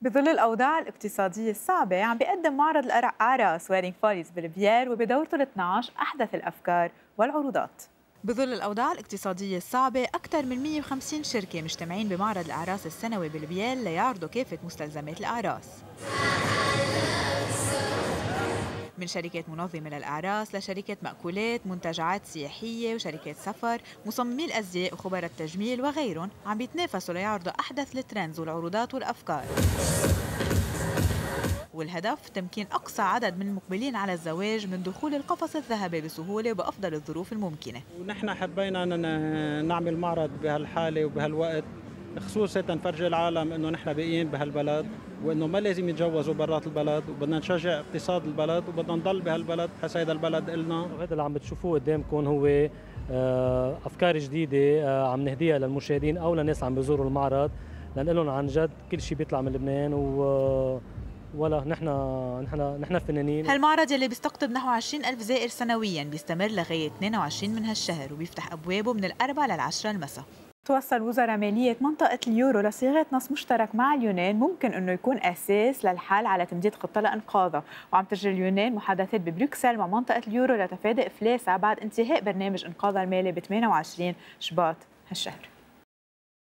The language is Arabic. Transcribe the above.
بظل الأوضاع الاقتصادية الصعبة عم بيقدم معرض الأعراس ويرينج فوليز بالبيير وبدورته ال 12 أحدث الأفكار والعروضات. بظل الأوضاع الاقتصادية الصعبة أكثر من 150 شركة مجتمعين بمعرض الأعراس السنوي بالبيير ليعرضوا كافة مستلزمات الأعراس، من شركات منظمة للأعراس لشركات مأكولات، منتجعات سياحية وشركات سفر، مصممي الأزياء وخبراء التجميل وغيرهم عم بيتنافسوا ليعرضوا أحدث الترندز والعروضات والأفكار. والهدف تمكين أقصى عدد من المقبلين على الزواج من دخول القفص الذهبي بسهولة وبأفضل الظروف الممكنة. ونحن حبينا نعمل معرض بهالحالة وبهالوقت، خصوصا تنفرجي العالم انه نحن باقيين بهالبلد وانه ما لازم يتجوزوا برات البلد، وبدنا نشجع اقتصاد البلد وبدنا نضل بهالبلد حتى هيدا البلد إلنا. وهذا اللي عم بتشوفوه قدامكم هو افكار جديده عم نهديها للمشاهدين او للناس عم بيزوروا المعرض، لنقول لهم عن جد كل شيء بيطلع من لبنان ولا نحن فنانين. هالمعرض يلي بيستقطب نحو 20,000 زائر سنويا بيستمر لغاية 22 من هالشهر وبيفتح أبوابه من 4 لل10 المساء. توصل وزراء مالية منطقة اليورو لصياغة نص مشترك مع اليونان ممكن أنه يكون أساس للحل على تمديد خطة لإنقاذها، وعم تجري اليونان محادثات ببروكسل مع منطقة اليورو لتفادي إفلاسها بعد انتهاء برنامج إنقاذها المالي ب 28 شباط هالشهر.